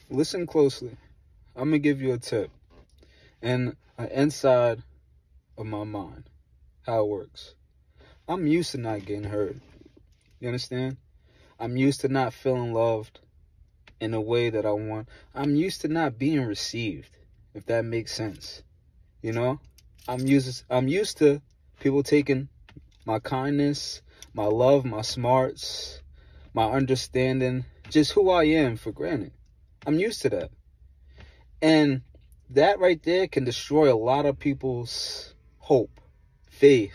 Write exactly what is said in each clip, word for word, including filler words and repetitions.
Listen closely. I'm gonna give you a tip and an inside of my mind, how it works. I'm used to not getting hurt. You understand? I'm used to not feeling loved in a way that I want. I'm used to not being received, if that makes sense. You know? I'm used I'm used to people taking my kindness, my love, my smarts, my understanding, just who I am for granted. I'm used to that. And that right there can destroy a lot of people's hope, faith,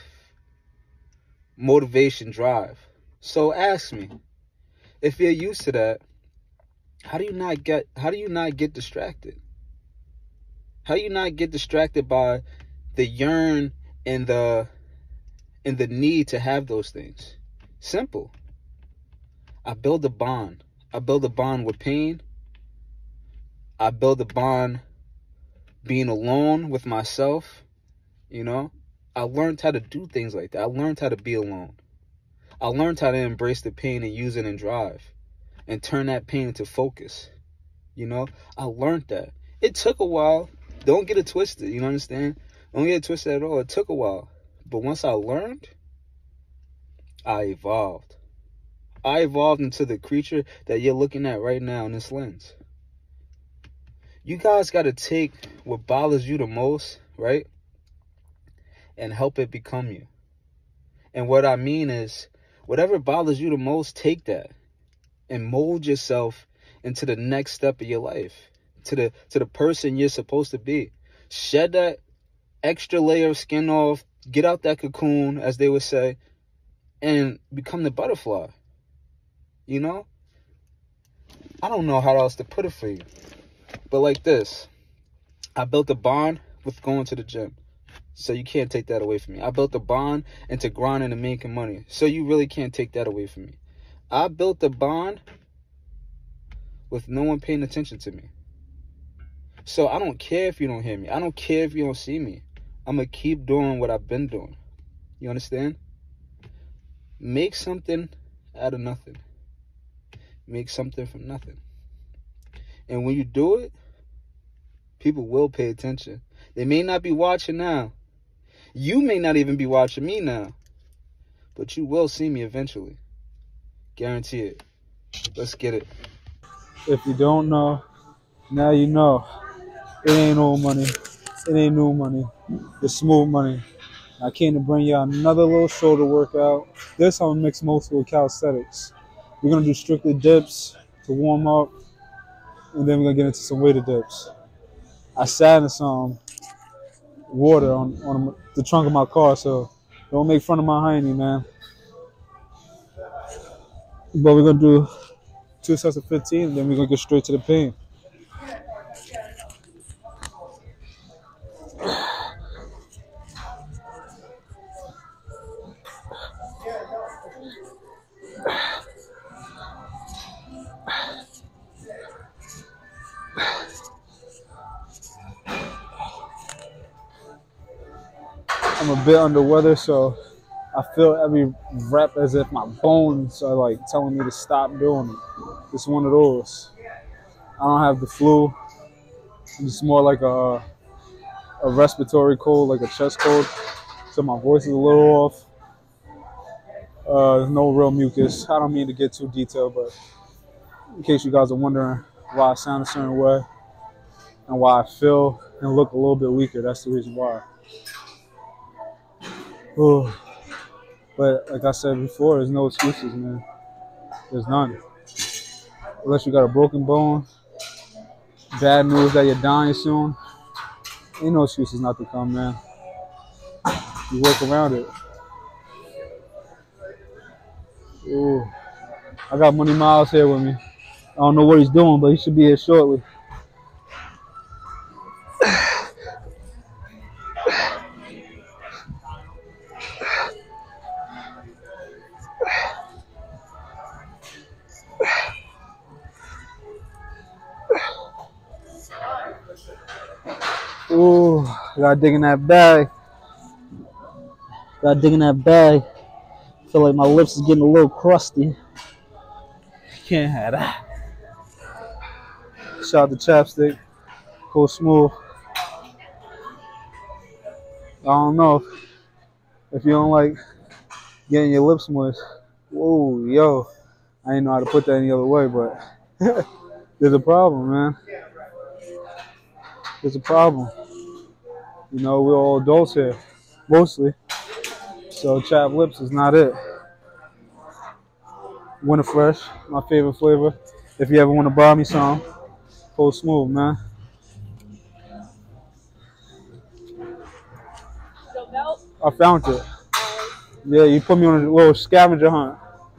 motivation, drive. So ask me, if you're used to that, how do you not get how do you not get distracted? How do you not get distracted by the yearn and the and the need to have those things? Simple. I build a bond. I build a bond with pain. I build a bond being alone with myself, you know? I learned how to do things like that. I learned how to be alone. I learned how to embrace the pain and use it in drive and turn that pain into focus, you know? I learned that. It took a while. Don't get it twisted, you understand? Don't get it twisted at all. It took a while. But once I learned, I evolved. I evolved into the creature that you're looking at right now in this lens. You guys got to take what bothers you the most, right? And help it become you. And what I mean is, whatever bothers you the most, take that and mold yourself into the next step of your life, to the to the person you're supposed to be. Shed that extra layer of skin off, get out that cocoon, as they would say, and become the butterfly. You know? I don't know how else to put it for you. But like this, I built a bond with going to the gym. So you can't take that away from me. I built a bond into grinding and making money. So you really can't take that away from me. I built a bond with no one paying attention to me. So I don't care if you don't hear me. I don't care if you don't see me. I'm going to keep doing what I've been doing. You understand? Make something out of nothing. Make something from nothing. And when you do it, people will pay attention. They may not be watching now. You may not even be watching me now. But you will see me eventually. Guarantee it. Let's get it. If you don't know, now you know. It ain't old money. It ain't new money. It's smooth money. I came to bring you another little shoulder workout. This I'm mixed mostly with calisthenics. We're going to do strictly dips to warm up. And then we're going to get into some weighted dips. I sat in some water on, on the trunk of my car, so don't make fun of my hiney, man. But we're going to do two sets of fifteen, and then we're going to get straight to the pain. I'm a bit under weather, so I feel every rep as if my bones are like telling me to stop doing it. It's one of those. I don't have the flu. It's more like a, a respiratory cold, like a chest cold. So my voice is a little off. Uh, there's no real mucus. I don't mean to get too detailed, but in case you guys are wondering why I sound a certain way and why I feel and look a little bit weaker, that's the reason why. Ooh. But like I said before, there's no excuses, man. There's none. Unless you got a broken bone, bad news that you're dying soon, ain't no excuses not to come, man. You work around it. Ooh. I got Money Miles here with me. I don't know what he's doing, but he should be here shortly. Ooh, gotta dig in that bag. Gotta dig in that bag. Feel like my lips is getting a little crusty. Can't have that. Shout out to Chapstick. Cool Smooth. I don't know if you don't like getting your lips moist. Whoa, yo. I didn't know how to put that any other way, but there's a problem, man. There's a problem. You know, we're all adults here, mostly. So chapped lips is not it. Winter Fresh, my favorite flavor. If you ever want to buy me some, Cool Smooth, man. I found it. Yeah, you put me on a little scavenger hunt.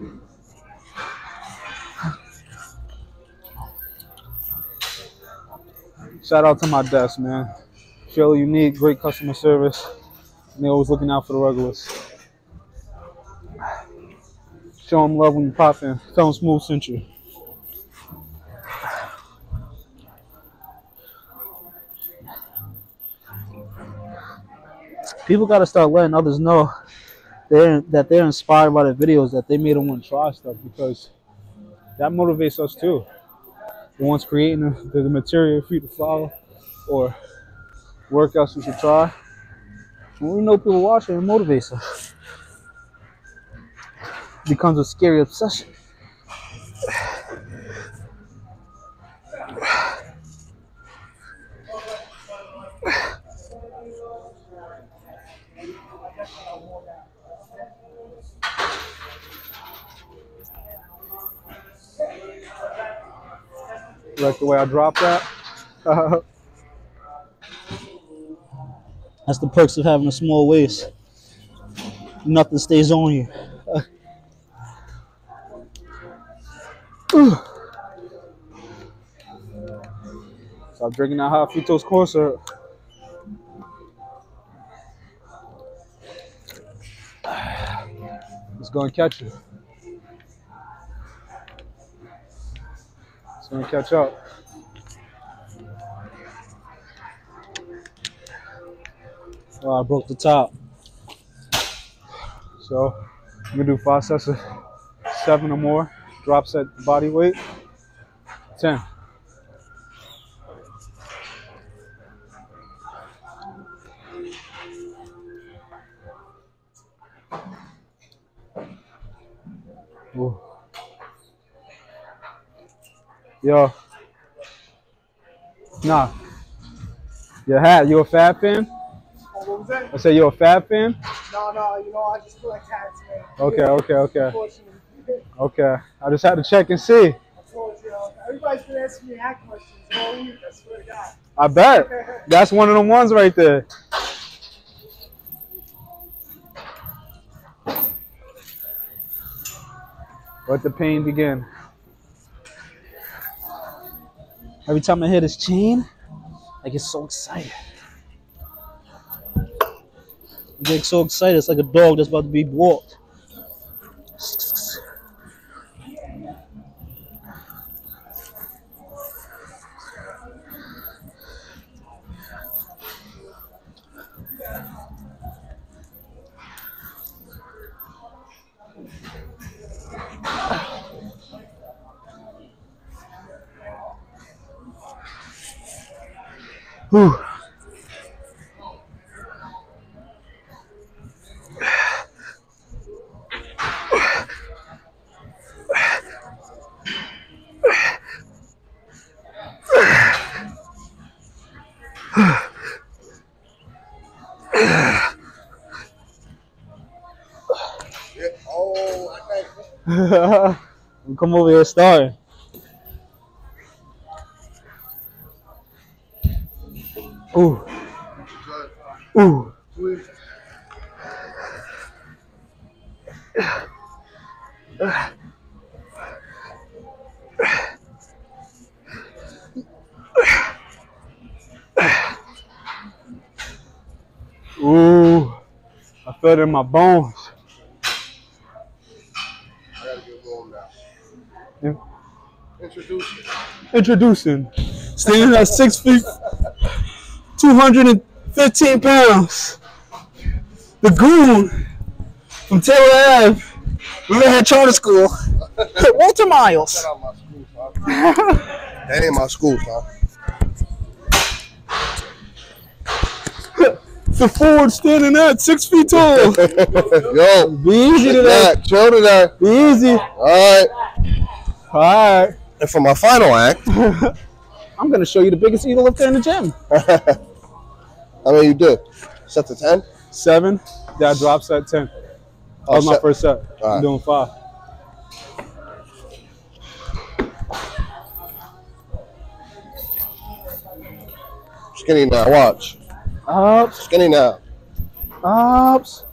Shout out to my desk, man. Fairly unique, great customer service. And they're always looking out for the regulars. Show them love when you pop in. Tell them Smooth sent you. People gotta start letting others know they're, that they're inspired by the videos, that they made them want to try stuff, because that motivates us too. The ones creating the, the material for you to follow or workouts you should try. When we know people watching, it motivates us. It becomes a scary obsession. You like the way I dropped that? That's the perks of having a small waist. Nothing stays on you. Stop drinking that hot fructose corn syrup. It's gonna catch you. It's gonna catch up. Oh, I broke the top. So I'm gonna do five sets of seven or more. Drop set body weight. ten. Ooh. Yo. Nah. Your hat, you a Fab fan? What was that? I said, you a Fab fan? No, no, you know, I just collect hats, man. Okay, okay, okay. Unfortunately. Okay. I just had to check and see. I told you, everybody's been asking me hat questions all week, I swear to God. I bet. That's one of them ones right there. Let the pain begin. Every time I hear this chain, I get so excited. I get so excited. It's like a dog that's about to be walked. Whew. Oh, I think. Come over here starting. Ooh. Ooh. Ooh. I felt it in my bones. I gotta get going now. Yeah. Introducing. Introducing. Standing at six feet, two hundred fifteen pounds. The goon from Taylor Ave, Riverhead Charter School, Walter Miles. Shout out my school, so That ain't my school, son. The forward standing at six feet tall. Yo, Be easy today. Chill today. Be easy. All right. All right. And for my final act, I'm going to show you the biggest eagle lifter in the gym. I mean, you did. Set to ten? Seven. That drop set ten. That Oh, was my set- first set. All I'm right. doing five. Skinny now. Watch. Ups. Skinny now. Ups.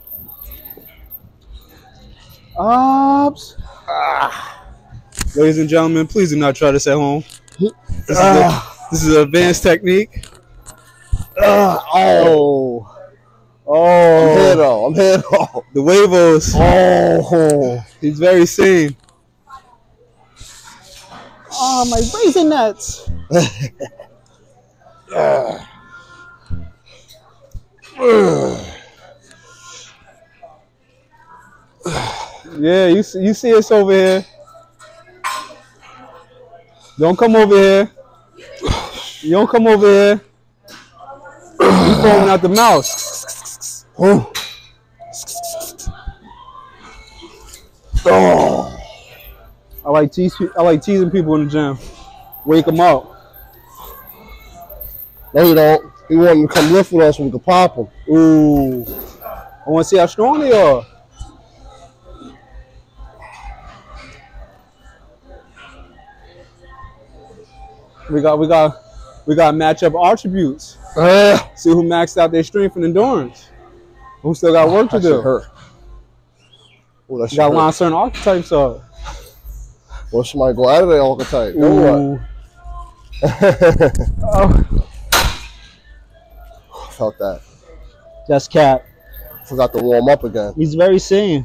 Ups. Ladies and gentlemen, please do not try this at home. This is, a, this is an advanced technique. Uh, oh. Oh. I'm here, though. I'm here, though. The Huevos. Oh. He's very sane. Oh, my raisin nuts. Yeah, you see, you see us over here. Don't come over here. You don't come over here. You falling out the mouth. Oh. Oh. I like tease. I like teasing people in the gym. Wake them up. No, you don't. He wanted to come lift with us so we could pop him. Ooh. I want to see how strong they are. We got, we got, we got to match up attributes. Uh, See who maxed out their strength and endurance. Who still got work to that do. shit hurt. Oh, that shit Got to line hurt. certain archetypes up. Well, somebody go out of their archetype. Then Ooh. what? Oh, Felt that. that's Cap. Forgot to warm up again. He's very sane.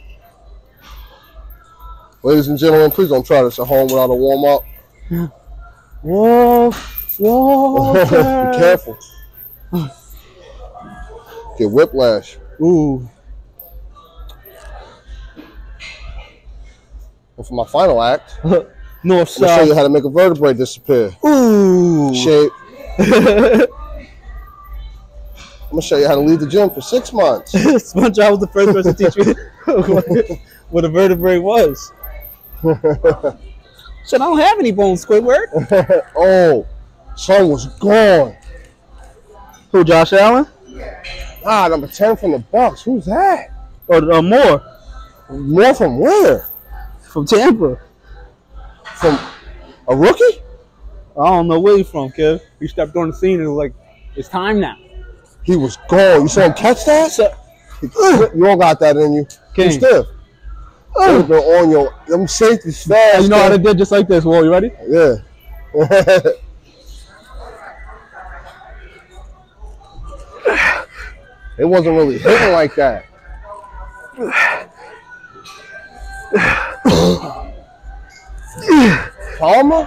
Ladies and gentlemen, please don't try this at home without a warm up. Whoa, whoa. Be careful. Get whiplash. Ooh. And for my final act, I'm North gonna show side. you how to make a vertebrae disappear. Ooh. Shape. I'm gonna show you how to leave the gym for six months. SpongeBob was the first person to teach me what, what a vertebrae was. Shit, I don't have any bones, Squidward. Oh, son was gone. Who, Josh Allen? Ah, number ten from the Bucks. Who's that? Or uh, Moore More from where? from Tampa. From a rookie? I don't know where he's from, kid. He stepped on the scene and was like, it's time now. He was gone. You saw him catch that? You don't got that in you. King. You stiff. You've been on your them safeties fast. You know how man. they did just like this. Whoa, you ready? Yeah. It wasn't really hitting like that. Palmer?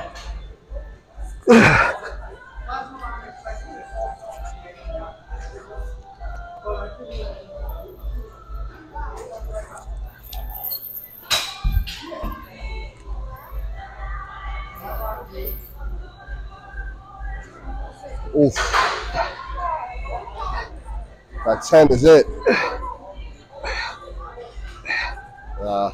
Oof. That ten is it. Uh,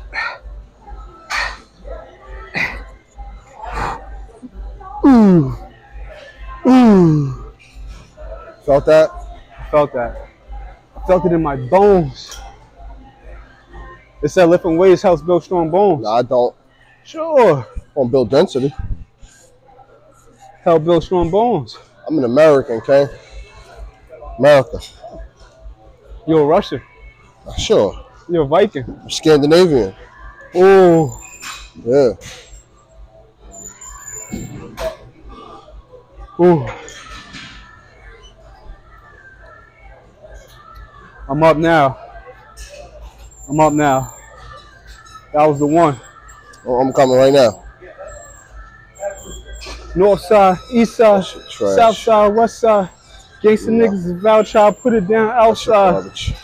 Ooh. Ooh. felt that? I felt that. I felt it in my bones. It said lifting weights helps build strong bones. No, I don't. Sure. Want to build density. Help build strong bones. I'm an American, okay? America. You're a Russian. Sure. You're a Viking. I'm Scandinavian. Oh. Yeah. Ooh. I'm up now. I'm up now. That was the one. Oh, I'm coming right now. North side, east side, Shit trash. south side, west side. Gangsta Yeah. niggas is about try to put it down That shit outside. garbage.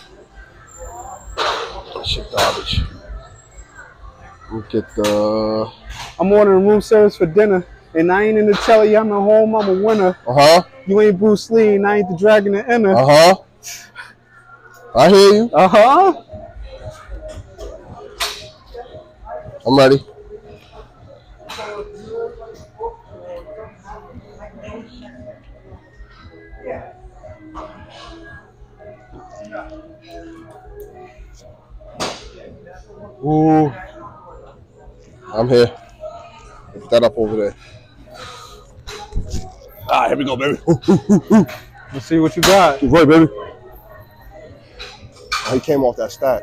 That shit garbage. We'll get the... I'm ordering room service for dinner. And I ain't in the telly, I'm at home, I'm a winner. Uh-huh. You ain't Bruce Lee, and I ain't the dragon the inner. Uh-huh. I hear you. Uh-huh. I'm ready. Ooh. I'm here. Put that up over there. Ah, here we go, baby. Ooh, ooh, ooh, ooh. Let's see what you got. Good boy, baby. Oh, he came off that stack.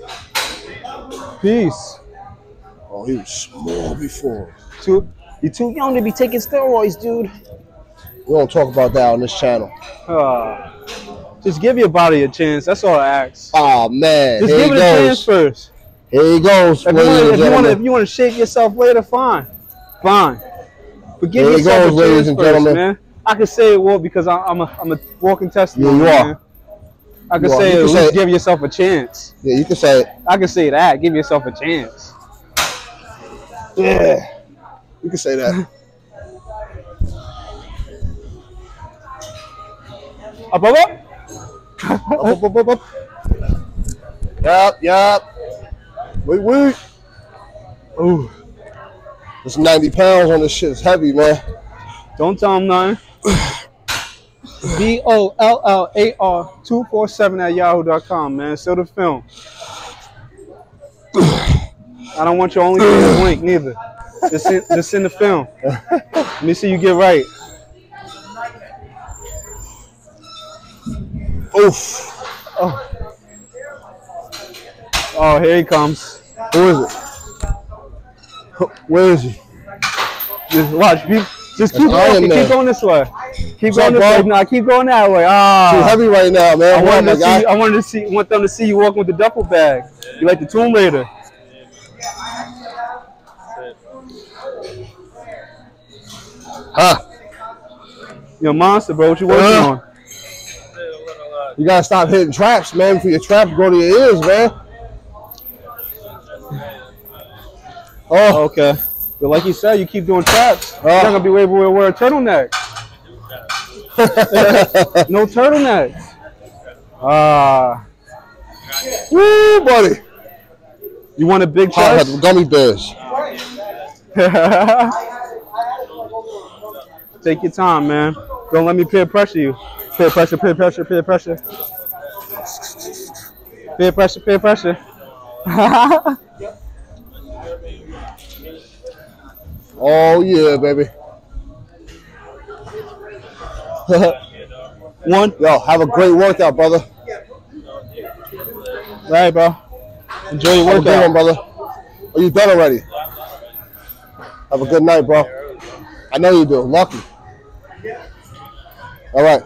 Peace. Oh, he was small before. Too, you're too young to be taking steroids, dude. We don't talk about that on this channel. Uh, just give your body a chance. That's all I ask. Oh, man. Just Here give he it a chance goes. first. Here he goes. If you, wanna, if, you wanna, if you wanna shape yourself later, fine, fine. But give Here he yourself goes, a ladies chance and first, gentlemen. man. I can say it well because I, I'm a I'm a walking testimony. Yeah, you are. Man. I can You are. say You at can say least it. give yourself a chance. Yeah, you can say it. I can say that. Give yourself a chance. Yeah. You can say that. Up, up, up. Up, up, up, up, up. Yup, yup. Wait, wait. Ooh. This ninety pounds on this shit is heavy, man. Don't tell him nothing. B O L L A R two four seven at yahoo dot com, man. Still the film. I don't want your only link neither. Just send, just send the film. Let me see you get right. Oof. Oh. Oh, here he comes. Who is it? Where is he? Just watch. Keep, just keep That's going. Iron Man. Keep going this way. Keep What's going up, this way. bro? No, keep going that way. Ah. Too heavy right now, man. I What, wanted my to guy? see. I wanted to see. Want them to see you walking with the duffel bag. You like the Tomb Raider. Huh? You're a monster, bro. What you working Uh. on? You gotta stop hitting traps, man, before your traps go to your ears, man. Oh, Okay. But like you said, you keep doing traps. Oh. You're not gonna be able to wear a turtleneck. No turtleneck. Ah. woo, buddy. You want a big I had chest? gummy bears. Take your time, man. Don't let me peer pressure you. Peer pressure, peer pressure, peer pressure. Peer pressure, peer pressure. Oh yeah, baby. One. Yo, have a great workout, brother. All right, bro. Enjoy your Have a good one, workout. brother. Are you done already? Have a good night, bro. I know you do. Lucky. All right.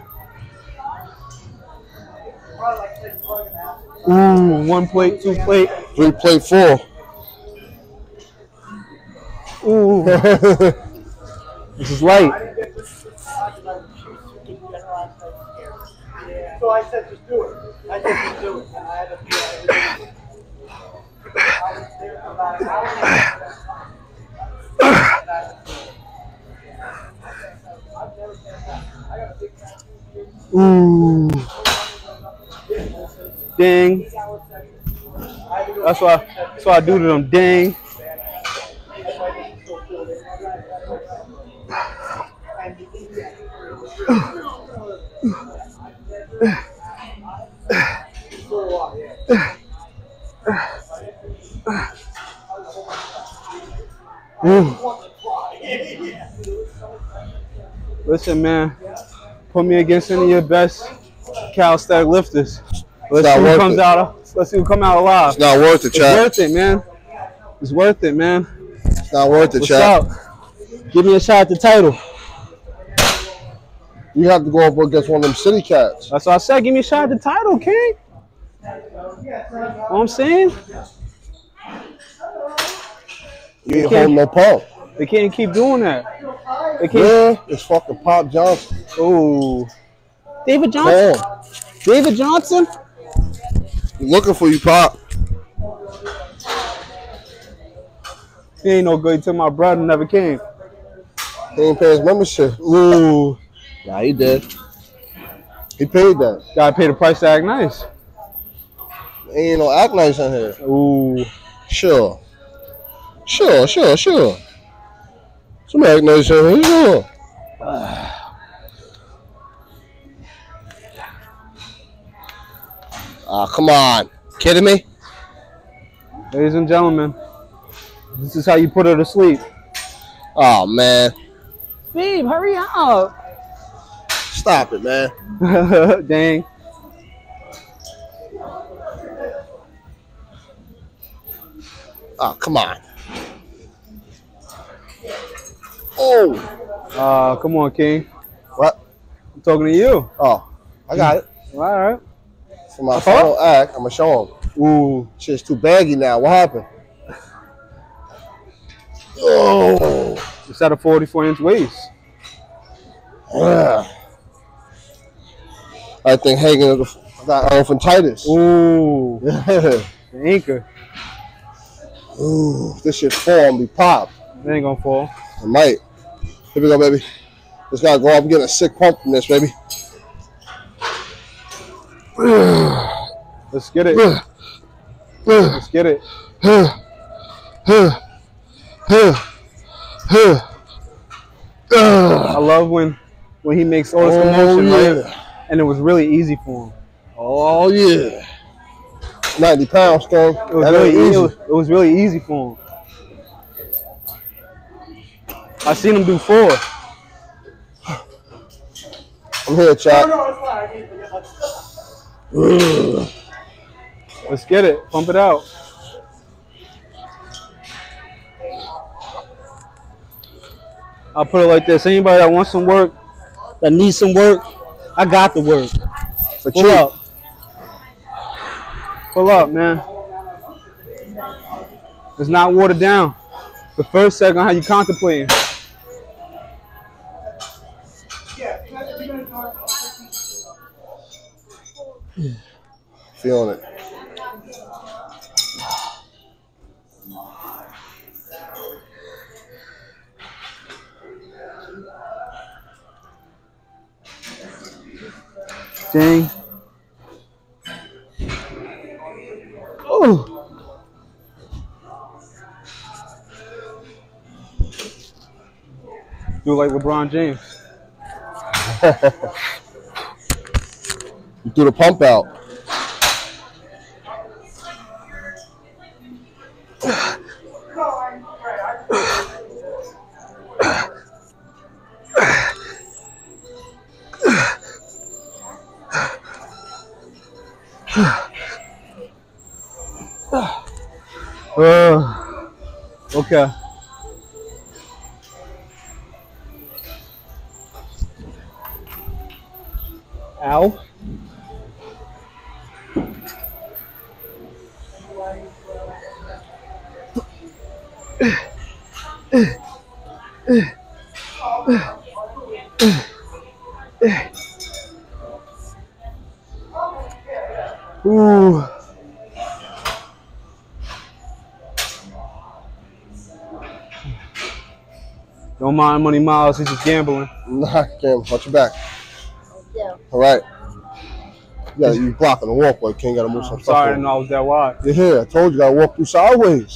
Ooh, one plate, two plate. Three plate four. Ooh, this is light. So I said, just do it. I said, just do it. And I had to do it. I was there for about an hour. Ooh. Ding. That's why, that's why I do to them. Ding. Listen, man. Put me against any of your best calisthenic lifters. Let's not see who worth comes it. out. Let's see who come out alive. It's not worth it, It's chat. worth it, man. It's worth it, man. It's not worth it, What's chat. up? Give me a shot at the title. You have to go up against one of them city cats. That's what I said. Give me a shot at the title, King. You know what I'm saying? You ain't Okay. holding no pump. They can't keep doing that. They can't. Yeah, it's fucking Pop Johnson. Oh, David Johnson. Damn. David Johnson. Looking for you, Pop. He ain't no good till my brother never came. He ain't pay his membership. Ooh. Nah, he did. He paid that. Gotta pay the price to act nice. Ain't no act nice in here. Ooh. Sure. Sure, sure, sure. Some act nice in here, sure. Ah, come on. Kidding me? Ladies and gentlemen, this is how you put her to sleep. Oh, man. Babe, hurry up. Stop it, man. Dang. Oh, come on. Oh. Uh, come on, King. What? I'm talking to you. Oh, I got it. All right. For my final act, I'm going to show him. Ooh. Shit's too baggy now. What happened? Oh. It's at a forty-four inch waist. Yeah. I think hanging got elephantitis. Ooh. Yeah. The anchor. Ooh, this shit fall and be popped. It ain't gonna fall. It might. Here we go, baby. Just gotta go up and get a sick pump from this, baby. Let's get it. Let's get it. I love when when he makes all this commotion, oh, yeah. right? And it was really easy for him. Oh yeah. ninety pounds, King. It was That really ain't easy. easy. It was, it was really easy for him. I seen him do four. I'm here, No, chat. no, it's fine. I need to get Let's get it. Pump it out. I'll put it like this. Anybody that wants some work, that needs some work, I got the work. For Pull cheap. up. Pull up, man. It's not watered down. The first second, how you contemplating. Feeling it. Dang. Oh. Do like LeBron James. You threw the pump out. Uh, okay. Ow. Ooh. Don't mind Money Miles, he's just gambling. Nah, Kim, watch your back. All right. Yeah, you blocking the walkway. King gotta move some I'm stuff. sorry, I over. didn't know I was that wide. You're here. I told you, gotta walk through sideways.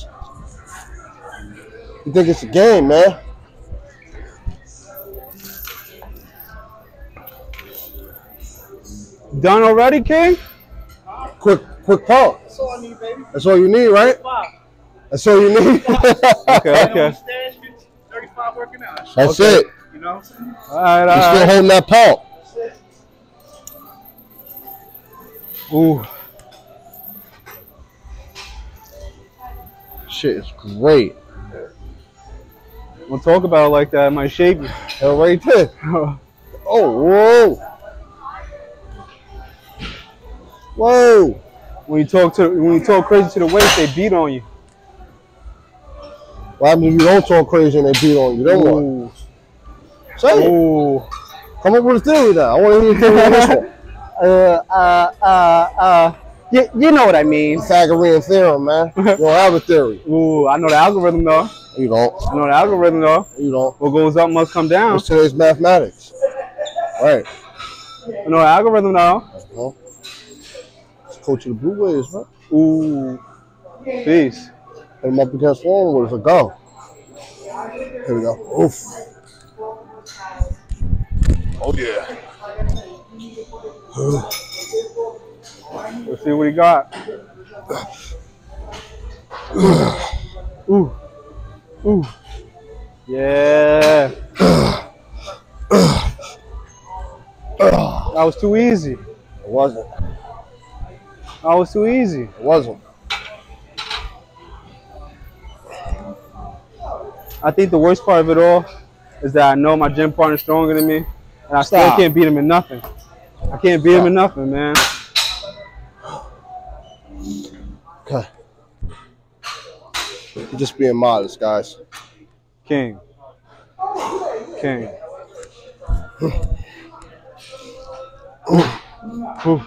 You think it's a game, man? Done already, King? Quick, quick pump. That's all I need, baby. That's all you need, right? Five. That's all you need. Okay, okay. Stash, thirty-five working out. That's Okay. it. You know what I'm saying? All right, You're all still right. holding that pump. Ooh. Shit is great. Don't talk about it like that. It might shape you. Hell right there. Oh, whoa. Whoa. When you talk to when you talk crazy to the waist, they beat on you. What happens if you don't talk crazy and they beat on you? Then what? Ooh. Say it. Ooh. Come up with a theory now. I want to hear your theory on this one. Uh, uh, uh, uh. You, you know what I mean. Pythagorean theorem, man. You don't have a theory. Ooh, I know the algorithm though. You don't. I know the algorithm though. You don't. What goes up must come down. What's today's mathematics? Right. I know the algorithm though. Well, it's coach of the Blue Waves, man. Ooh. Peace. Hit him up against one with a go. Here we go. Oof. Oh yeah. Let's see what he got. Ooh. Ooh. Yeah. That was too easy. It wasn't. That was too easy. It wasn't. I think the worst part of it all is that I know my gym partner's stronger than me, and I still Stop. can't beat him in nothing. I can't beat Stop. him in nothing, man. Okay. You're just being modest, guys. King. King. Ooh.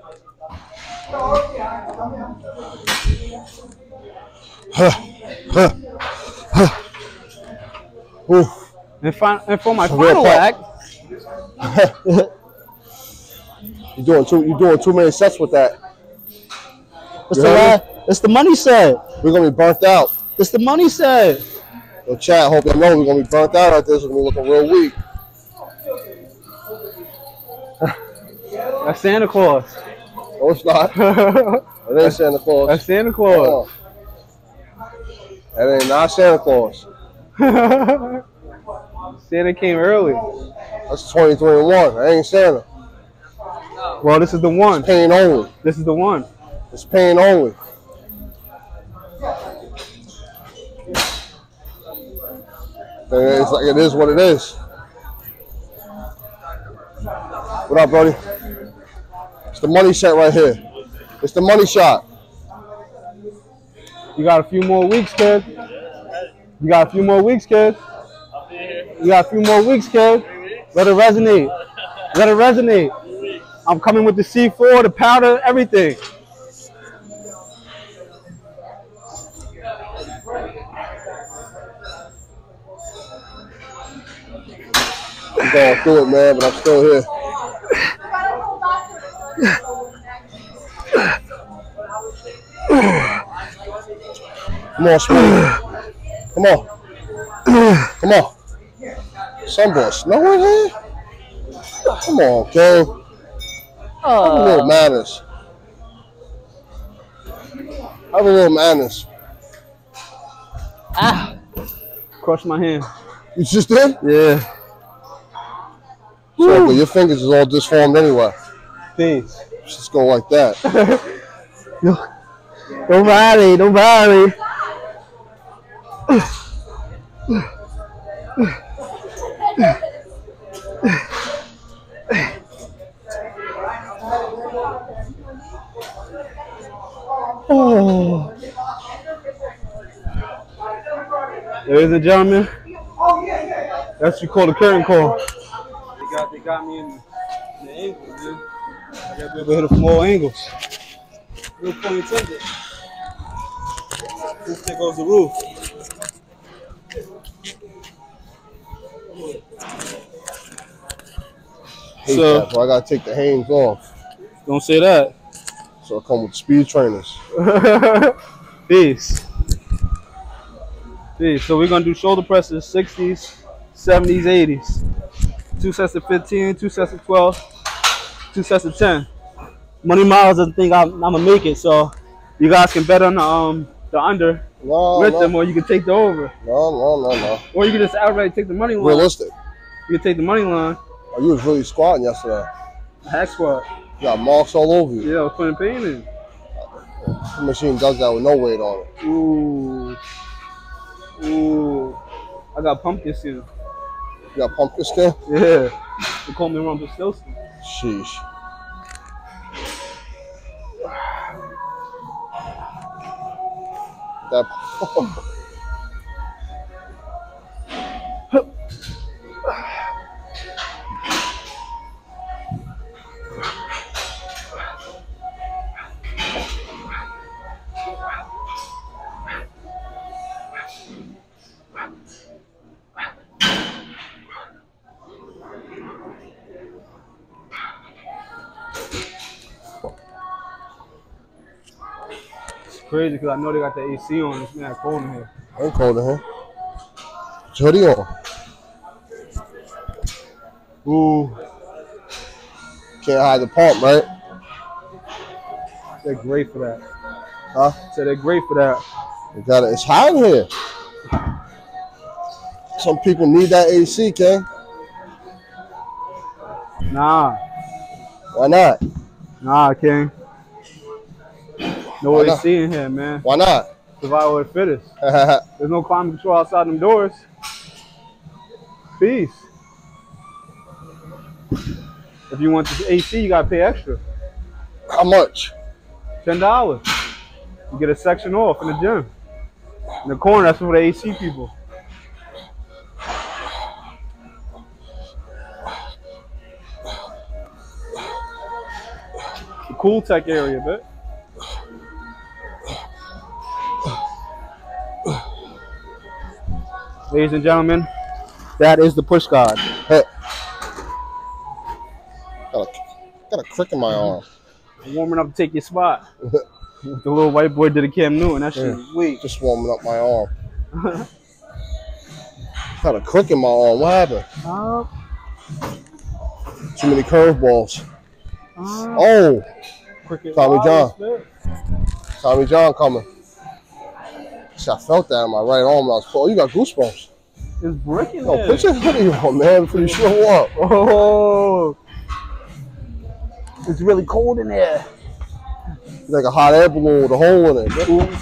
Huh. Huh. Huh. Ooh. And, fi and for my It's a real final part. act, You're doing too. You're doing too many sets with that. it's You the, heard la it's the money set. We're gonna be burnt out. It's the money set. Yo, chat. Hope you know we're gonna be burnt out at this. We're gonna be looking real weak. That's Santa Claus. No, it's not. It ain't Santa Claus. That's Santa Claus. That ain't not Santa Claus. Santa came early. That's twenty twenty-one. That ain't Santa. Well, this is the one. It's pain only. This is the one. It's pain only. And it's like it is what it is. What up, Brody? It's the money shot right here. It's the money shot. You got a few more weeks, kid. You got a few more weeks, kid. You got a few more weeks, kid. Let it resonate. Let it resonate. I'm coming with the C four, the powder, everything. I'm going through it, man, but I'm still here. Come on, Smooth. Come on. Come on. Sunburst. Snow in here? Come on, King. Have a little manners. Have a little manners. Ah. Crush my hand. You just did? Yeah. So, but your fingers is all disformed anyway. Peace. Just go like that. Don't rally, don't rally. Oh. Ladies and gentlemen, that's what you call the curtain call. They got, they got me in the, in the angle, man. I gotta be able to hit it from all angles. No pun intended. This thing goes the roof. Hate So- that, bro. I gotta take the Hanes off. Don't say that. So I come with speed trainers. Peace. Peace. So we're gonna do shoulder presses, sixties, seventies, eighties. Two sets of fifteen, two sets of twelve, two sets of ten. Money Miles doesn't think I'm, I'm gonna make it, so you guys can bet on the um the under No, with no, them, or you can take the over, no, no, no, no. or you can just outright take the money line. Realistic. You can take the money line. Oh, you was really squatting yesterday. Hack squat. You got marks all over you. Yeah, I was putting pain in. The machine does that with no weight on it. Ooh. Ooh. I got pumpkin skin. You got pumpkin skin? Yeah. They call me Rumpelstiltskin. Sheesh. That. crazy because I know they got the A C on. It's mad cold in here. Ain't cold in here. Put your hoodie on. Ooh. Can't hide the pump, right? They're great for that. Huh? So they're great for that. You got it. It's hot in here. Some people need that A C, King. Nah. Why not? Nah, King. No Why A not? C in here, man. Why not? Survival of the fittest. How There's no climate control outside them doors. Peace. If you want this A C, you gotta pay extra. much? Ten dollars. You get a section off in the gym. In the corner, that's for the A C people. The cool tech area, bit. Ladies and gentlemen, that is the push guard. Hey. Got a, got a crick in my arm. Warming up to take your spot. The little white boy did a Cam Newton. That shit was weak. Just warming up my arm. Got a crick in my arm. What happened? Uh, Too many curveballs. uh, Oh, cricket Tommy wireless, John. bit. Tommy John coming. See, I felt that in my right arm when I was pulled. Oh, you got goosebumps. It's breaking No, there. put your hoodie on, man, before you show up. Oh, it's really cold in there. It's like a hot air balloon with a hole in it.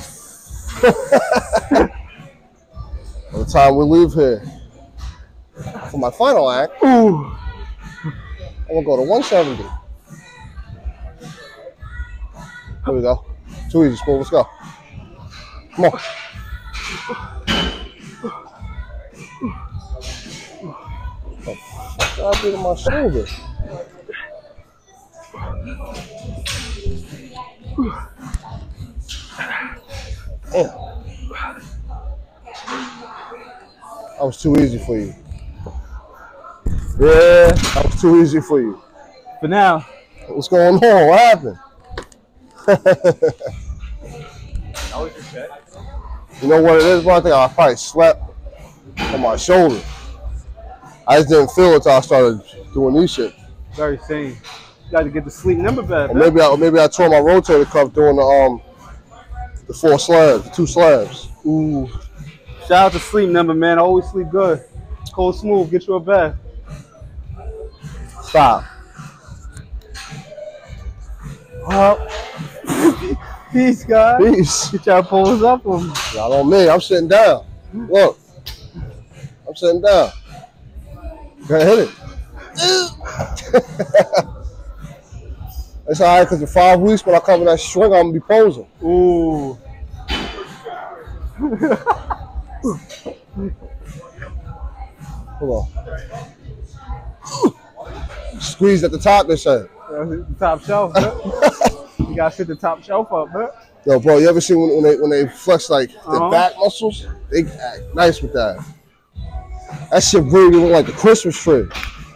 By the time we leave here, for my final act, Ooh. I'm gonna go to one seventy. Here we go. Too easy, Spoon. Let's go. Come on. Oh, I did on my shoulder. Damn. That was too easy for you. Yeah, that was too easy for you. For now. What's going on? What happened? You know what it is? Well, I think I probably slept on my shoulder. I just didn't feel it until I started doing these shit. Very sane. You got to get the sleep number bed. Or maybe I, or maybe I tore my rotator cuff doing the um the four slabs, the two slabs. Ooh. Shout out to sleep number, man. I always sleep good. Cold smooth. Get you a bed. Stop. Well, peace, guys. Peace. Get y'all pulls up on me. Not on me. I'm sitting down. Look. I'm sitting down. Gotta hit it. It's all right, because in five weeks when I come in that swing, I'm going to be posing. Ooh. Hold on. Squeeze at the top, they say. That's the top shelf, man. You got to sit the top shelf up, man. Yo, bro, you ever seen when, when they when they flex like their Uh-huh. back muscles? They act nice with that. That shit really look like a Christmas tree.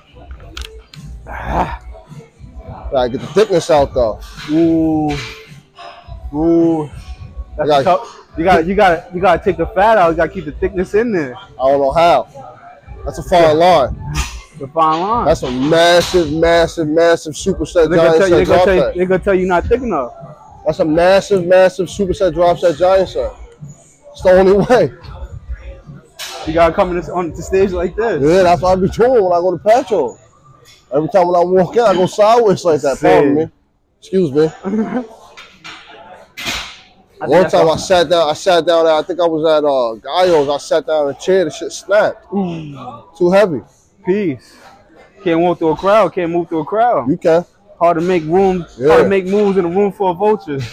Gotta get the thickness out though. Ooh. Ooh. That's I got- tough. You got you got you got to take the fat out. You got to keep the thickness in there. I don't know how. That's a fine line. The fine line. That's a massive, massive, massive superset They're gonna, giant tell you, set they gonna, drop tell you, set. they gonna tell you not thick enough. That's a massive, massive superset drop set giant set. It's the only way. You gotta come in this, on the stage like this. Yeah, that's what I be doing when I go to Patro. Every time when I walk in, I go sideways like that. Pardon me. Excuse me. I think One that's time I all- sat down, I sat down there, I think I was at uh, Gallo's, I sat down in a chair, the shit snapped. Too heavy. Peace. Can't walk through a crowd. Can't move through a crowd. You can. Hard to make room. Yeah. Hard to make moves in a room full of vultures.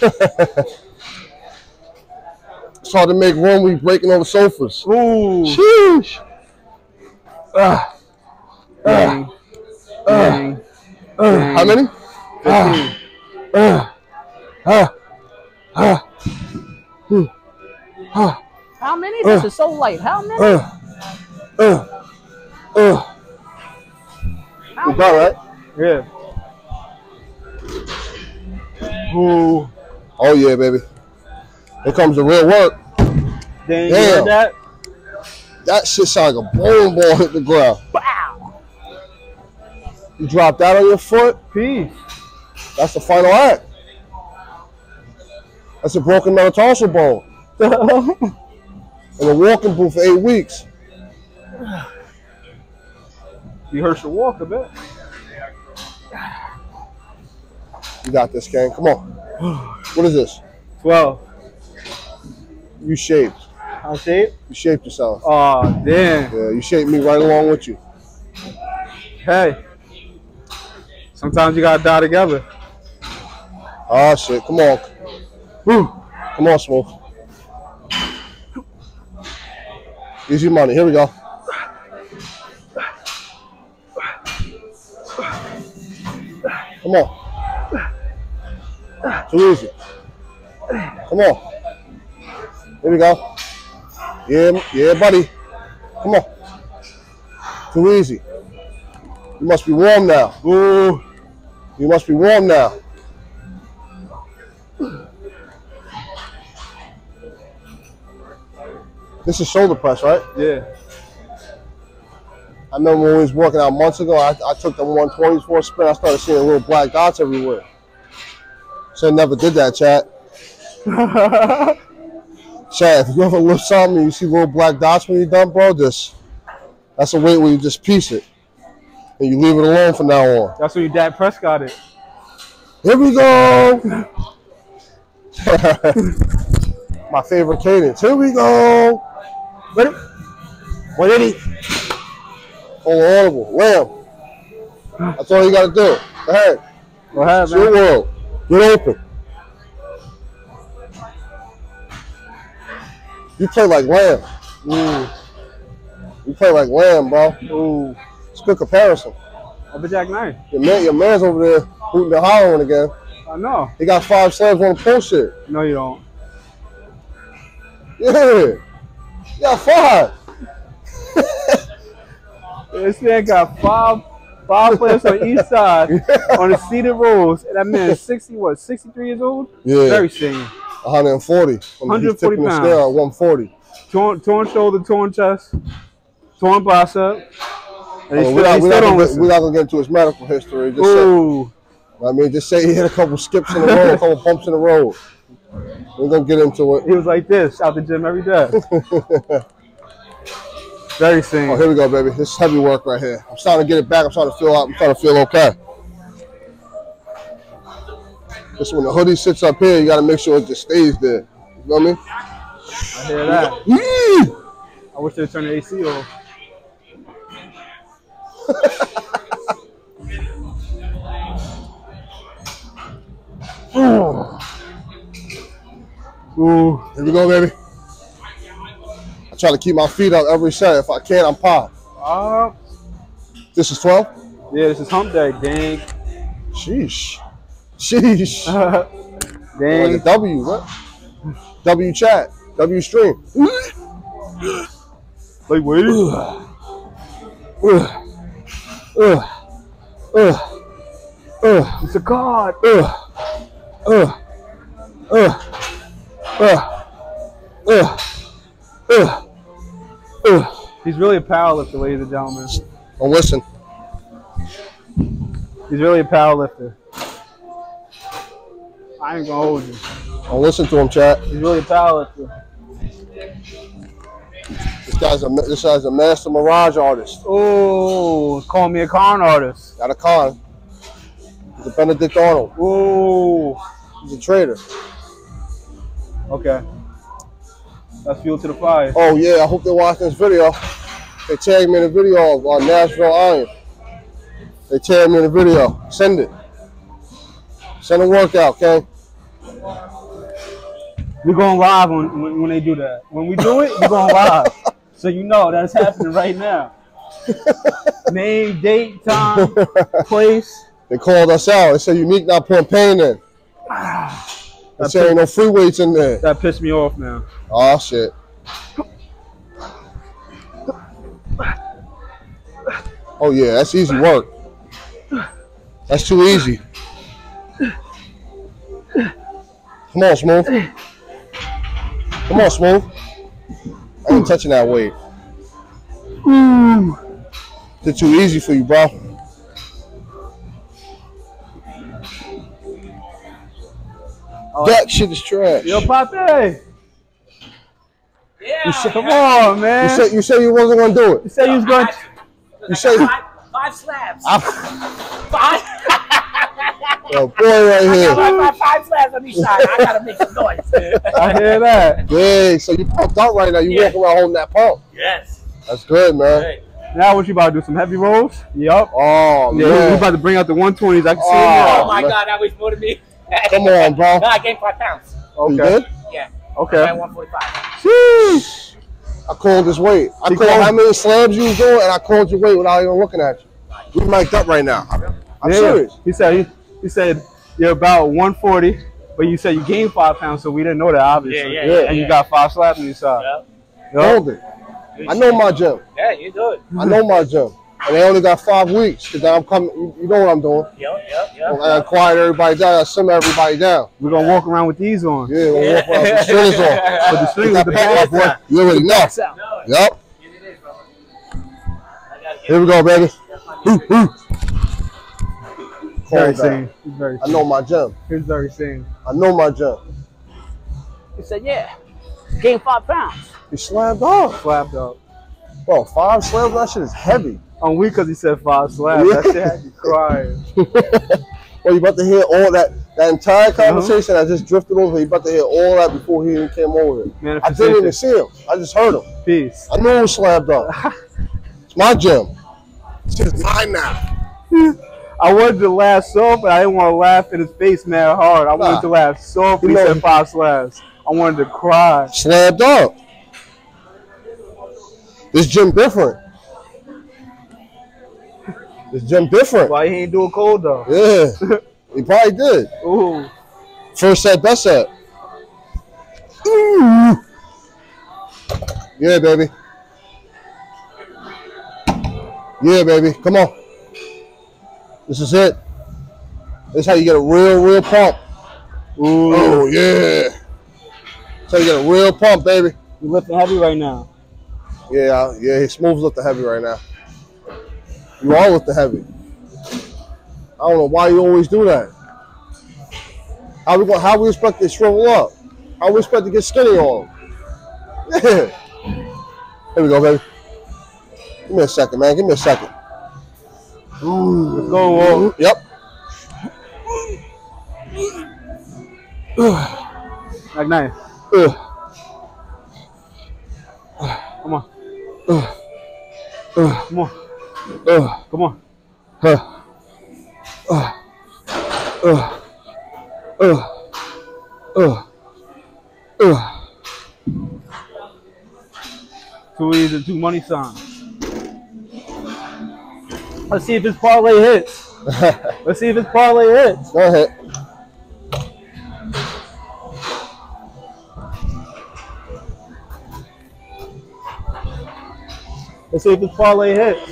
It's hard to make room when you're breaking on the sofas. Ooh. Sheesh. Ah. Dang. Dang. Dang. How many? fifteen. Ah. Ah. Ah. Hmm. Ah. How many? This is so light. How many? Uh. Uh. Uh. You got right? Yeah. Ooh. Oh yeah, baby. Here comes the real work. Dang, you Damn. heard that? That shit sound like a bowling ball hit the ground. Wow. You drop that on your foot, Peace. that's the final act. That's a broken metatarsal bone. In a walking boot for eight weeks. You hurt your walk a bit. You got this, King. Come on. What is this? twelve. You shaped. I'm shaped? You shaped yourself. Oh, damn. Yeah, you shaped me right along with you. Hey. Sometimes you gotta die together. Oh, shit. Come on. Woo. Come on, Smooth. Easy money. Here we go. Come on. Too easy. Come on. Here we go. Yeah, yeah, buddy. Come on. Too easy. You must be warm now. Ooh. You must be warm now. This is shoulder press, right? Yeah. I remember when we was working out months ago, I, I took them one twenties for a spin. I started seeing little black dots everywhere. So I never did that, chat. Chad, if you ever lift something and you see little black dots when you're done, bro, just that's a weight where you just piece it. And you leave it alone from now on. That's when you Dak Prescott it. Here we go. My favorite cadence. Here we go. Ready? What did he? Full audible. Lamb. That's all you got to do. Go ahead. Go ahead, It's your man. world. Get open. You play like Lamb. Ooh. You play like Lamb, bro. Ooh. It's a good comparison. Upperjack knife. Your man, your man's over there hooting and hollering again. I know. He got five slams on the pull shit. No, you don't. Yeah. You got five. This man got five five players on each side on the seated rows. And that man is sixty, what, sixty-three years old? Yeah. Very skinny. one hundred forty. From one hundred forty tipping the pounds. scale at one forty. Torn, torn shoulder, torn chest, torn bicep. And he Oh, still, we're, not, he we're, still not don't gonna, listen. we're not gonna get into his medical history. Just say, Ooh. I mean, just say he hit a couple skips in the road, a couple bumps in the road. We're gonna get into it. He was like this out the gym every day. Very sane. Oh, here we go, baby. This is heavy work right here. I'm starting to get it back. I'm starting to feel out. I'm starting to feel okay. Just when the hoodie sits up here, you gotta make sure it just stays there. You know what I mean? I hear that. Yee! I wish they'd turn the A C off. Ooh, here we go, baby. I try to keep my feet up every set. If I can, I'm popped. Uh, This is twelve? yeah, this is hump day. Dang. Sheesh. Sheesh. Like Dang. a W, what? W chat. W stream. Like, wait. Ugh. Ugh. Ugh. Ugh. It's a god. Ugh. Ugh. Ugh. Ugh. Ugh. Ugh. Ugh. He's really a powerlifter, ladies and gentlemen. Oh, listen. He's really a powerlifter. I ain't gonna hold you. Oh, listen to him, chat. He's really a powerlifter. This guy's a this guy's a master mirage artist. Oh, call me a con artist. Got a con. He's a Benedict Arnold. Oh, He's a trader. okay. That's fuel to the fire. Oh yeah, I hope they're watching this video. They tagged me in the video of uh, Nashville Iron. They tagged me in the video. Send it. Send a workout, okay? We're going live when, when when they do that. When we do it, we're going live. So you know that's happening right now. Name, date, time, place. They called us out. They said Unique not putting pain in. They said ain't no free weights in there. That pissed me off now. Oh shit. Oh yeah, that's easy work. That's too easy. Come on, Smooth. Come on, Smooth. I ain't touching that weight. Ooh. It's too easy for you, bro. Oh, that shit is trash. Yo, Pape. Yeah. You said, come on, man. You said you said you wasn't gonna do it. You said you was going. To... You said five, five slabs. I, Five. yo, boy, right I here. got my five slabs on each side. I gotta make some noise. I hear that. Yeah, so you pumped out right now. You Yeah. walking around holding that pump. Yes. That's good, man. Hey. Now what you about to do? Some heavy rolls? Yup. Oh Yeah, man. we about to bring out the one twenties. I can see Oh, it Oh now. my man. God, that weighs more than me. Come on, bro. No, I gained five pounds. You Okay. good? Yeah. Okay. I'm at one forty-five. Sheesh. I called this weight. I He called called- how many slabs you was doing, and I called your weight without even looking at you. We mic'd up right now. I'm Yeah. serious. He said he, he said you're about one forty, but you said you gained five pounds, so we didn't know that obviously. Yeah, yeah, yeah, And you yeah. got five slaps on your side. Yep. Yup. Hold it. I know my gym. Yeah, you do it. I know my gym. And they only got five weeks because I'm coming. You, you know what I'm doing. Yep, yep, yep. I gotta quiet everybody down. I simmer everybody down. We're gonna walk around with these on. Yeah, we'll walk around with the stringers on. With the string with the Back back. up, boy. You already know. No, Yep. it is, brother. I gotta get Here we go, baby. Woo, woo. Very Calm down. sane. He's very I sane. know my gym. He's very sane. I know my gym. He said, yeah, gained five pounds. You slammed off. Slapped up. Bro, five slams, that shit is heavy. On weak because he said five slaps. Yeah. That shit had you crying. Well, you about to hear all that, that entire conversation I just drifted over. You about to hear all that before he even came over here. I didn't even see him. I just heard him. Peace. I knew he was slammed up. It's my gym. It's mine now. I wanted to laugh soft, but I didn't want to laugh in his face mad hard. I wanted Nah. to laugh soft. You He know- said five slaps. I wanted to cry. Slammed up. This gym different. This gym different. Why he ain't do it cold though? Yeah. He probably did. Ooh. First set, best set. Ooh. Yeah, baby. Yeah, baby. Come on. This is it. This is how you get a real, real pump. Ooh. Oh, yeah. That's how you get a real pump, baby. You lifting heavy right now. Yeah, yeah, he smooths up the heavy right now. You are with the heavy. I don't know why you always do that. How we going? How we expect to shrivel up? How we expect to get skinny on them? Yeah. Here we go, baby. Give me a second, man. Give me a second. Ooh. Let's go, Walt. Yep. Like nice. Ugh. Come on. Ugh. Ugh. Come on. Ugh. Come on. Huh. Ugh. Ugh. Ugh. Ugh. Ugh. Two easy and two money signs. Let's see if his parlay hits. Let's see if his parlay hits. Go ahead. Let's see if his parlay hits.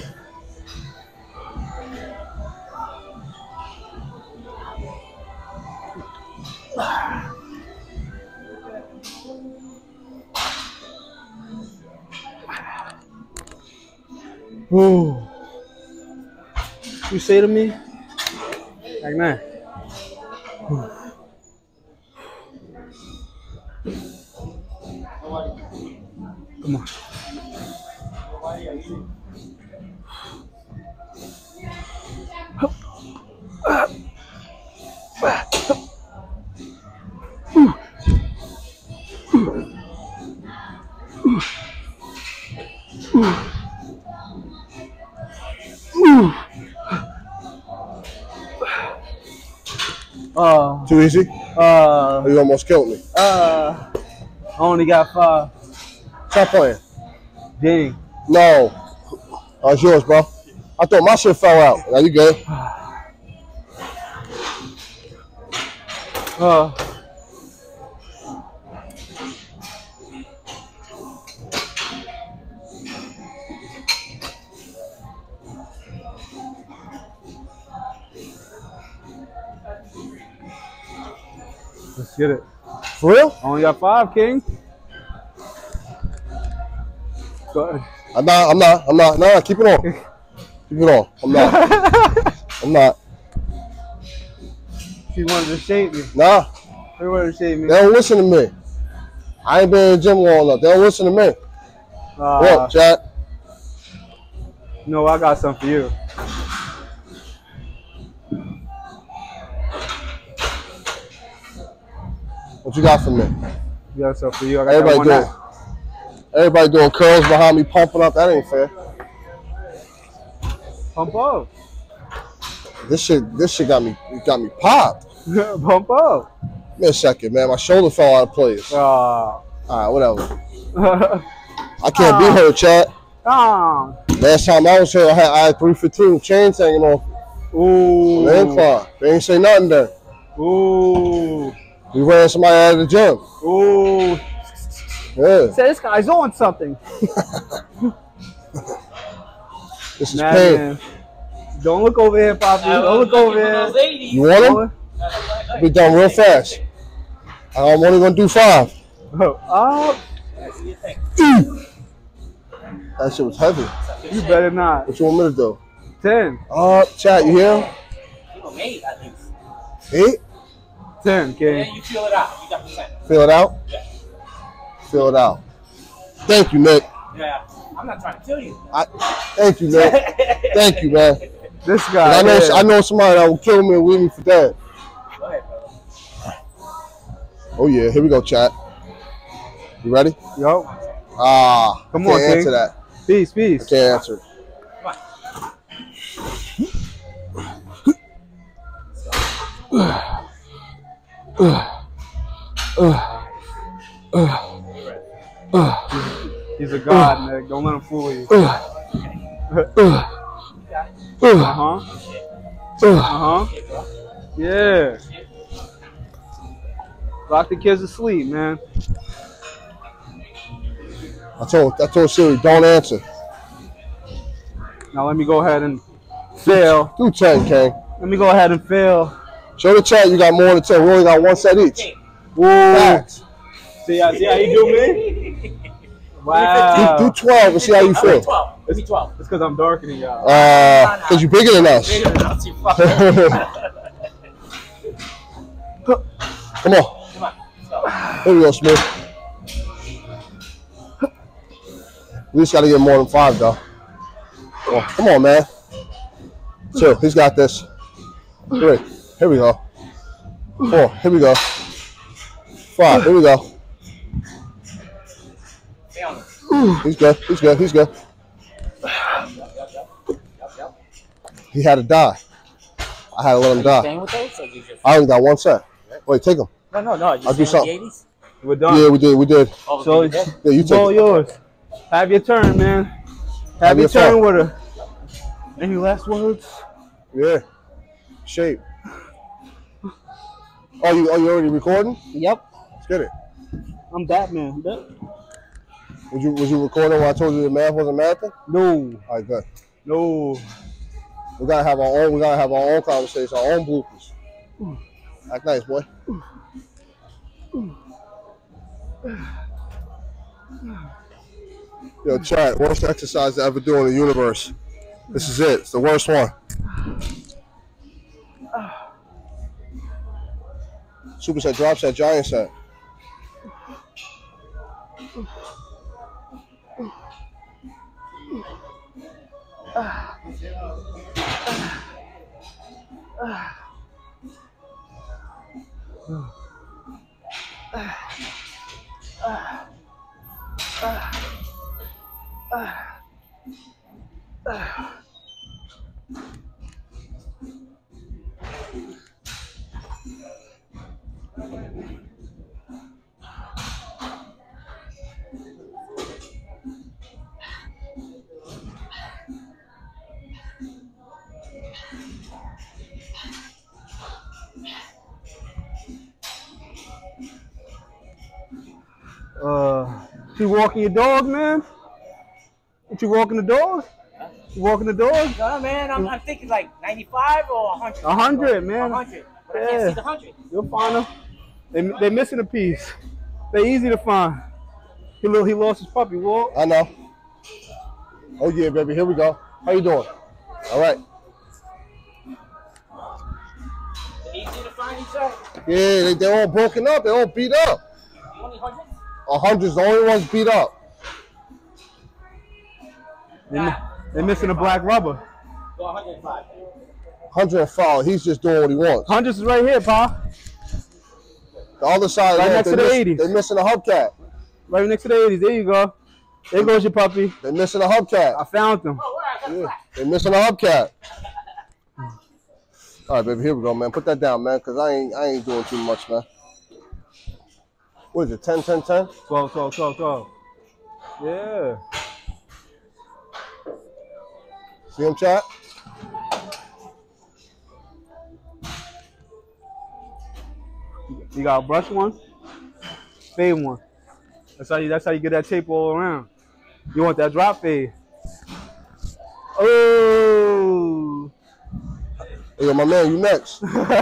Ooh. You say to me? Like man. Come on. Uh, Too easy? uh, Oh, you almost killed me. uh, I only got five. Stop playing. Dang. No. Oh, it's yours, bro. I thought my shit fell out. Now you good. Uh, let's get it. For real? I only got five, King. Go. I'm not. I'm not. I'm not. No, keep it on. Keep it on. I'm not. I'm not. She wanted to shake me. Nah. She wanted to shake me. They don't listen to me. I ain't been in the gym long enough. They don't listen to me. Uh, What, chat? No, I got something for you. What you got for me? You got something for you. I got Everybody that one doing. night. Everybody doing curls behind me, pumping up. That ain't fair. Pump up. This shit. This shit got me. It got me popped. Pump up. Give me a second, man. My shoulder fell out of place. Uh, All right, whatever. I can't be Ah. hurt, chat. ah. Last time I was here, I had I had three fifteen chains hanging off Ooh. on the incline. They ain't say nothing there. Ooh. We ran somebody out of the gym. Ooh. Yeah. Say this guy's on something. This is Nah, pain. man. Don't look over here, Poppy. Don't look over here. You want them? Be done real fast. I'm only gonna do five. Oh, That shit was heavy. you better not. What you want me to do? Ten. Uh, chat, you hear him? Eight, at least. Eight? Ten, okay. And you feel it out. You got percent. Fill it out? Yeah. Fill it out. Thank you, Nick. Yeah. I'm not trying to kill you. I, thank you, Nick. Thank you, man. This guy. I know, yeah. I know somebody that will kill me and leave me for dead. Go ahead, brother. Oh yeah, here we go, chat. You ready? Yo. Ah, Come I on, can't King. answer that. Peace, I peace. can't answer it. He's a god, Nick. Don't let him fool you. Uh, Uh-huh. Uh-huh. Yeah. Lock the kids to sleep, man. I told I told Siri, don't answer. Now let me go ahead and fail. Do ten, King. Let me go ahead and fail. Show the chat you got more than ten. We only got one set each. Woo. Facts. See how, see how you do me? Wow. Do, do twelve and see how you feel. twelve. Give me twelve. It's because I'm darker than y'all. Uh, cause you're bigger than us. Bigger than us, you fucker. Come on. Come on. Let's go. Here we go, Smith. We just gotta get more than five, though. Come on, come on, man. Chill. He's got this. Three. Here we go. Four. Here we go. Five. Here we go. Stay on it. He's good. He's good. He's good. He had to die. I had to let him die. Staying with those? Or you just... I only got one set. Wait, take him. No, no, no. You I'll do staying something. with the eighties? We're done. Yeah, we did. We did. Oh, So you did? Yeah, you it's all take it. yours. Have your turn, man. Have, Have your your turn fun. with her. Any last words? Yeah. Shape. Oh, you, oh, you already recording? Yep. Let's get it. I'm Batman. Bat- Was you was you recording when I told you the math wasn't mathing? No. All right, good. No. We gotta have our own. We gotta have our own conversation, our own bloopers. Act nice, boy. Yo, chat. Worst exercise to ever do in the universe. This is it. It's the worst one. Super set, drop set, giant set. Uh, you walking your dog, man? What you walking the dog? You walking the dog? No, man. I'm, I'm thinking like ninety-five or one hundred. A hundred, man. one hundred. But I Yeah. can't see the one hundred. You'll find them. They they missing a piece. They easy to find. He lo- he lost his puppy. Walk. I know. Oh yeah, baby. Here we go. How you doing? All right. Easy to find, you say? Yeah, they, they're all broken up. They're all beat up. Only hundreds? A hundred's the only ones beat up. They, they're missing a black rubber. Go one hundred five. Hundred and five. He's just doing what he wants. Hundreds is right here, pa. The other side, Right yeah, next they to the miss, eighties. They're missing a hubcap. Right next to the eighties. There you go. There goes your puppy. They're missing a hubcap. I found them. Oh, where I got Yeah, flat. they're missing a hubcap. All right, baby, here we go, man. Put that down, man, because I ain't I ain't doing too much, man. What is it, ten, ten, ten? twelve, twelve, twelve, twelve. Yeah. See him, chat? You got a brush one, fade one. That's how you. That's how you get that tape all around. You want that drop fade. Oh. Hey, yo, my man, you next.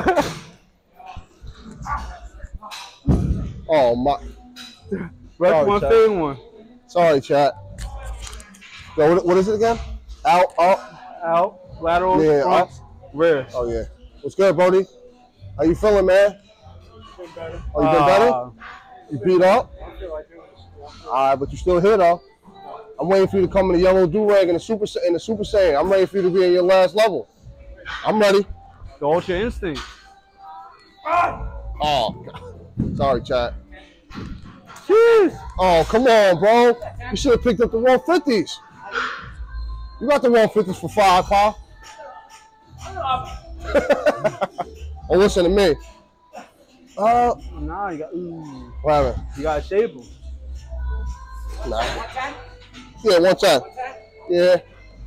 Oh, my. Brush Sorry, one, Chad. fade one. Sorry, chat. Yo, what, what is it again? Out, up. Out, lateral, Yeah, front, up. rear. Oh, yeah. What's good, Brody? How you feeling, man? Been better. Oh, you been better? Uh, You beat up? I feel like doing this. All right, but you still here, though. I'm waiting for you to come in the yellow do-rag and the super in the super saiyan. I'm ready for you to be in your last level. I'm ready. The Ultra Instinct. Oh, God. Sorry, chat. Jeez. Oh, come on, bro. You should have picked up the one fifties. You got the one fifties for five, pal. Oh, listen to me. Uh, Nah, you got. Ooh, what happened? you got to shape them. Nah. Yeah, one time. Yeah.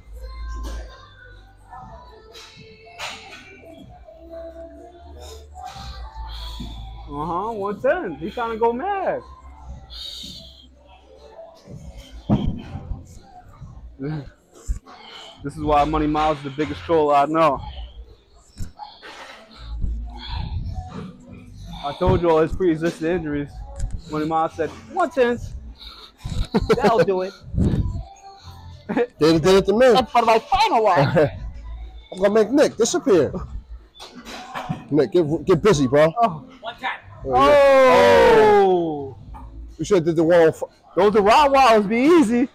Uh huh. one ten. He's trying to go mad. This is why Money Miles is the biggest troll I know. I told you all his pre-existing injuries. Money Miles said, one tens. That'll do it. Did it, did it to me. That's for my final one. I'm gonna make Nick disappear. Nick, get get busy, bro. Oh. One time. Oh. You should have did the one on. Those the Wild Wilds be easy.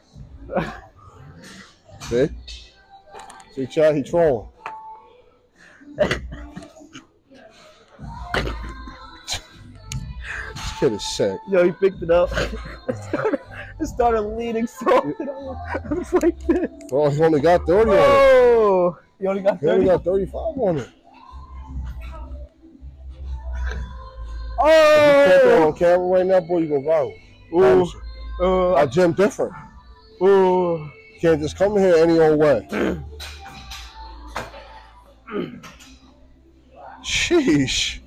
See? See, Chad, he trolling. This kid is sick. Yo, he picked it up. It started, it started leaning so I was like this. Bro, he only got thirty on it. Oh, you only got He only thirty. got thirty-five on it. Oh, Can't throw it on camera right now, boy, you go viral. Promise you. uh, Our gym different. oh. You can't just come here any old way. Sheesh.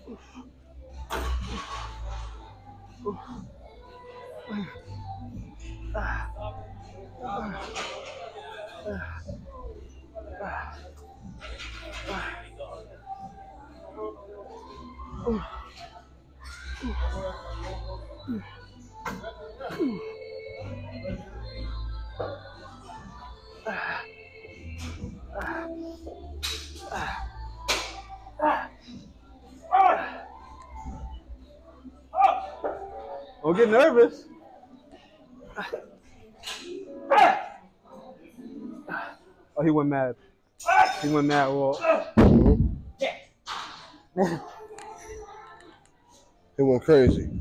Don't get nervous. Oh, he went mad. He went mad. Well, He went crazy.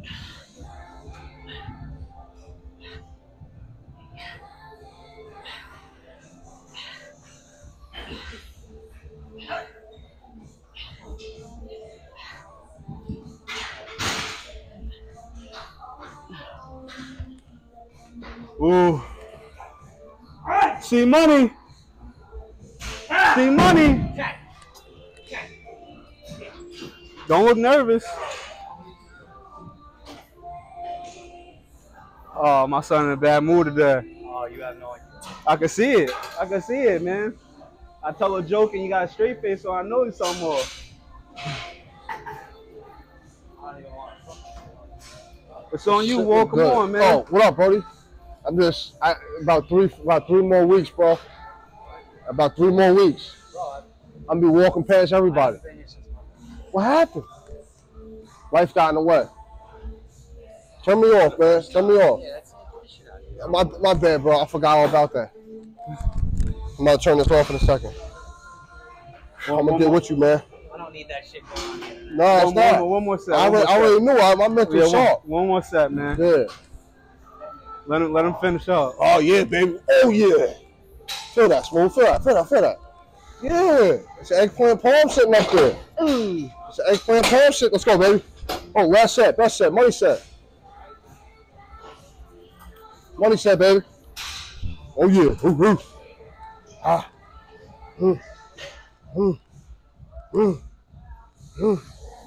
ooh. See money. See money. Don't look nervous. Oh, my son in a bad mood today. Oh, you have no idea. I can see it. I can see it, man. I tell a joke and you got a straight face, so I know you some more. It's on you, Wall. Come Good. on, man. Oh, what up, Brody? I'm just I, about three about three more weeks, bro. About three more weeks. I'm gonna be walking past everybody. What happened? Life got in the way. Turn me off, man. Turn me off. My my bad, bro. I forgot all about that. I'm gonna turn this off in a second. I'm gonna get with you, man. I don't need that shit going on here. No, it's One, not. one, one more set. I one already, more I set. already knew. I, my mental Yeah, one, sharp. one more set, man. Yeah. Let him let him finish up. Oh yeah, baby. Oh yeah. Feel that, Smooth. Feel that. Feel that. Feel that. Yeah. It's an eggplant palm sitting up there. Mm. It's an eggplant palm sit. Let's go, baby. Oh, last set. Best set. Money set. Money set, baby. Oh yeah. Ooh, ooh. Ah. Mm. Mm. Mm. Mm.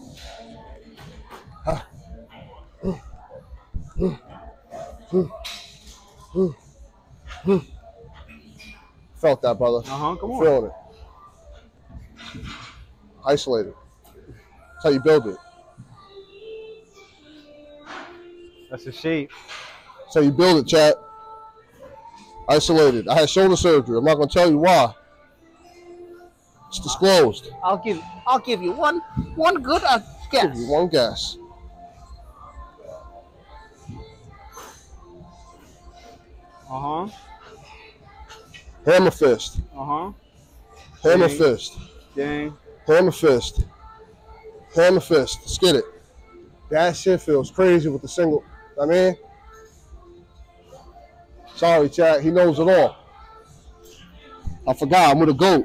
Ah. Mm. Mm. Mm. Mm. Mm. Felt that, brother. Uh huh. Come on. Feeling it. Isolated. That's how you build it. That's the shape. That's how you build it, chat. Isolated. I had shoulder surgery. I'm not gonna tell you why. It's disclosed. I'll give I'll give you one one good uh, Give guess. you one guess. Uh huh. Hammer fist. Uh huh. Hammer Dang. fist. Dang. Hammer fist. Hammer fist. Let's get it. That shit feels crazy with the single. I mean, sorry, chat. He knows it all. I forgot. I'm with a goat.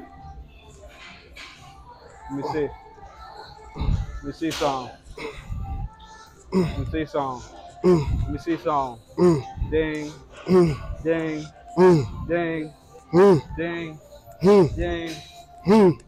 Let me see. Let me see some. Let me see some. Let me see some. Ding. Mm, Ding. mm, Ding. mm, Ding. mm, Ding. mm.